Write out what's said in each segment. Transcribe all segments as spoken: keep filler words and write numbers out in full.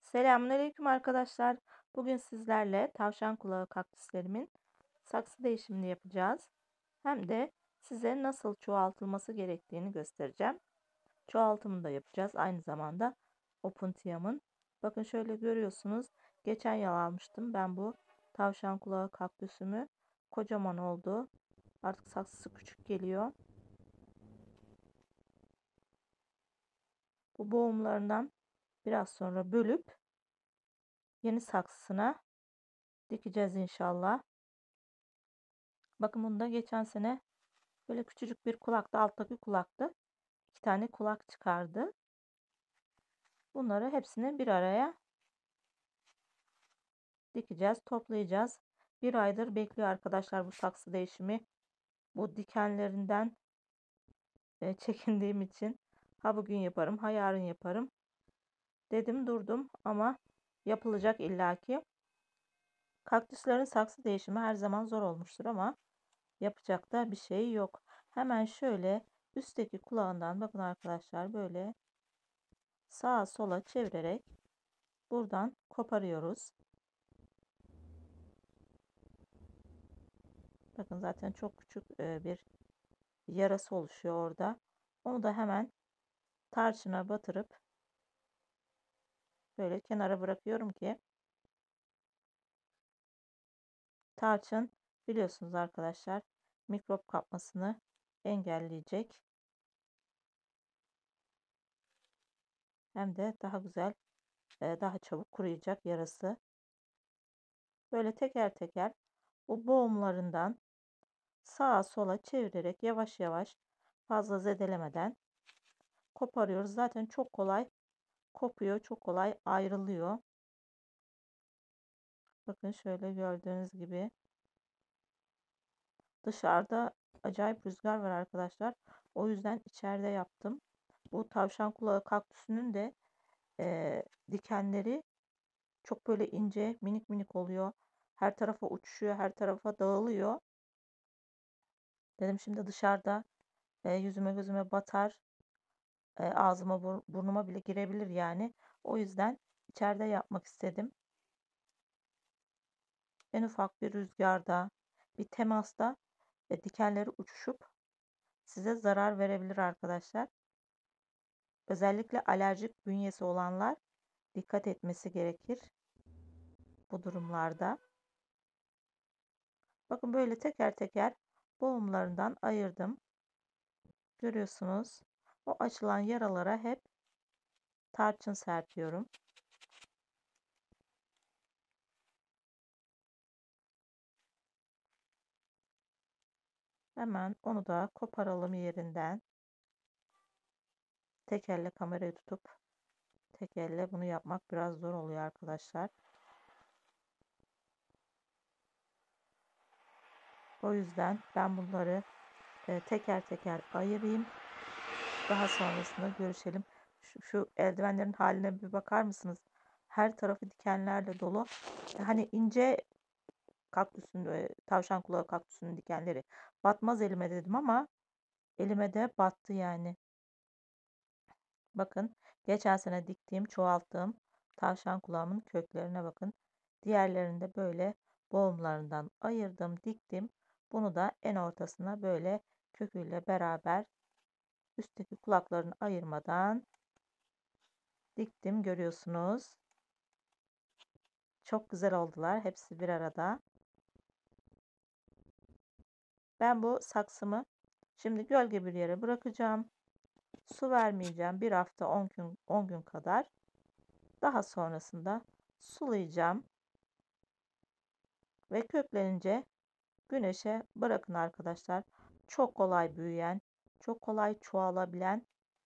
Selamünaleyküm arkadaşlar. Bugün sizlerle tavşan kulağı kaktüslerimin saksı değişimini yapacağız. Hem de size nasıl çoğaltılması gerektiğini göstereceğim. Çoğaltımını da yapacağız. Aynı zamanda Opuntia'mın. Bakın şöyle görüyorsunuz. Geçen yıl almıştım ben bu tavşan kulağı kaktüsümü. Kocaman oldu. Artık saksısı küçük geliyor. Bu boğumlarından biraz sonra bölüp yeni saksısına dikeceğiz inşallah. Bakın bunda geçen sene böyle küçücük bir kulaktı, alttaki kulaktı. İki tane kulak çıkardı. Bunları hepsini bir araya dikeceğiz, toplayacağız. Bir aydır bekliyor arkadaşlar bu saksı değişimi. Bu dikenlerinden e, çekindiğim için ha bugün yaparım, ha yarın yaparım dedim durdum ama yapılacak illaki. Kaktüslerin saksı değişimi her zaman zor olmuştur ama yapacak da bir şey yok. Hemen şöyle üstteki kulağından bakın arkadaşlar böyle sağa sola çevirerek buradan koparıyoruz. Bakın zaten çok küçük bir yarası oluşuyor orada. Onu da hemen tarçına batırıp böyle kenara bırakıyorum ki tarçın biliyorsunuz arkadaşlar mikrop kapmasını engelleyecek. Hem de daha güzel, daha çabuk kuruyacak yarası. Böyle teker teker bu boğumlarından sağa sola çevirerek yavaş yavaş fazla zedelemeden koparıyoruz. Zaten çok kolay kopuyor, çok kolay ayrılıyor. Bakın şöyle gördüğünüz gibi dışarıda acayip rüzgar var arkadaşlar. O yüzden içeride yaptım. Bu tavşan kulağı kaktüsünün de e, dikenleri çok böyle ince, minik minik oluyor. Her tarafa uçuşuyor, her tarafa dağılıyor. Dedim şimdi dışarıda e, yüzüme gözüme batar, e, ağzıma burnuma bile girebilir yani. O yüzden içeride yapmak istedim. En ufak bir rüzgarda, bir temasta e, dikenleri uçuşup size zarar verebilir arkadaşlar. Özellikle alerjik bünyesi olanlar dikkat etmesi gerekir bu durumlarda. Bakın böyle teker teker boğumlarından ayırdım. Görüyorsunuz. O açılan yaralara hep tarçın serpiyorum. Hemen onu da koparalım yerinden. Tek elle kamerayı tutup tek elle bunu yapmak biraz zor oluyor arkadaşlar. O yüzden ben bunları e, teker teker ayırayım. Daha sonrasında görüşelim. Şu, şu eldivenlerin haline bir bakar mısınız? Her tarafı dikenlerle dolu. Hani ince kaktüsün, e, tavşan kulağı kaktüsünün dikenleri batmaz elime dedim ama elime de battı yani. Bakın geçen sene diktiğim, çoğalttığım tavşan kulağımın köklerine bakın. Diğerlerini de böyle boğumlarından ayırdım, diktim. Bunu da en ortasına böyle köküyle beraber üstteki kulaklarını ayırmadan diktim görüyorsunuz. Çok güzel oldular hepsi bir arada. Ben bu saksımı şimdi gölge bir yere bırakacağım. Su vermeyeceğim bir hafta on gün on gün kadar. Daha sonrasında sulayacağım ve köklenince güneşe bırakın arkadaşlar. Çok kolay büyüyen, çok kolay çoğalabilen,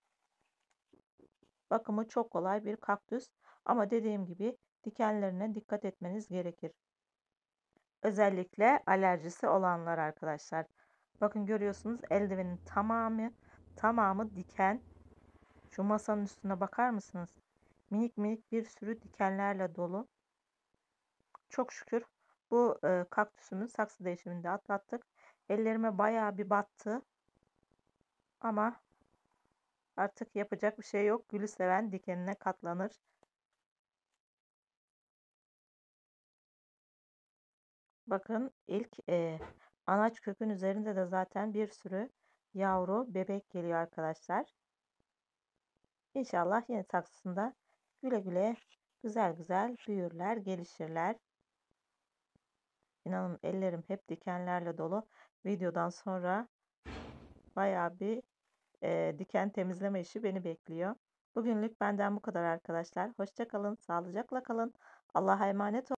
bakımı çok kolay bir kaktüs. Ama dediğim gibi dikenlerine dikkat etmeniz gerekir. Özellikle alerjisi olanlar arkadaşlar. Bakın görüyorsunuz eldivenin tamamı tamamı diken. Şu masanın üstüne bakar mısınız? Minik minik bir sürü dikenlerle dolu. Çok şükür bu e, kaktüsümün saksı değişiminde atlattık. Ellerime bayağı bir battı. Ama artık yapacak bir şey yok. Gülü seven dikenine katlanır. Bakın ilk e, anaç kökün üzerinde de zaten bir sürü yavru bebek geliyor arkadaşlar. İnşallah yeni saksısında güle güle güzel güzel büyürler, gelişirler. İnanın ellerim hep dikenlerle dolu. Videodan sonra bayağı bir e, diken temizleme işi beni bekliyor. Bugünlük benden bu kadar arkadaşlar. Hoşça kalın, sağlıcakla kalın. Allah'a emanet olun.